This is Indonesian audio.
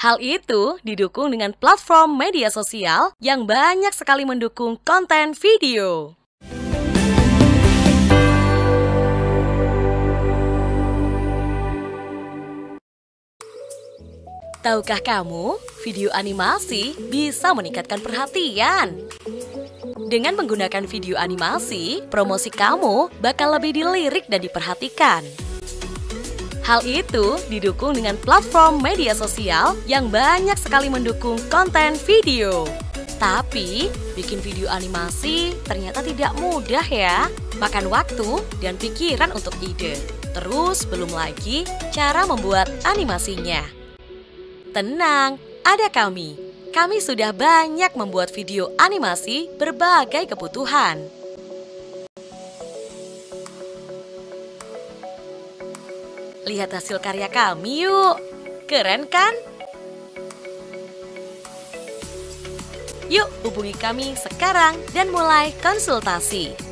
Hal itu didukung dengan platform media sosial yang banyak sekali mendukung konten video. Tahukah kamu, video animasi bisa meningkatkan perhatian? Dengan menggunakan video animasi, promosi kamu bakal lebih dilirik dan diperhatikan. Hal itu didukung dengan platform media sosial yang banyak sekali mendukung konten video. Tapi, bikin video animasi ternyata tidak mudah ya. Makan waktu dan pikiran untuk ide. Terus belum lagi cara membuat animasinya. Tenang, ada kami. Kami sudah banyak membuat video animasi berbagai kebutuhan. Lihat hasil karya kami yuk. Keren kan? Yuk hubungi kami sekarang dan mulai konsultasi.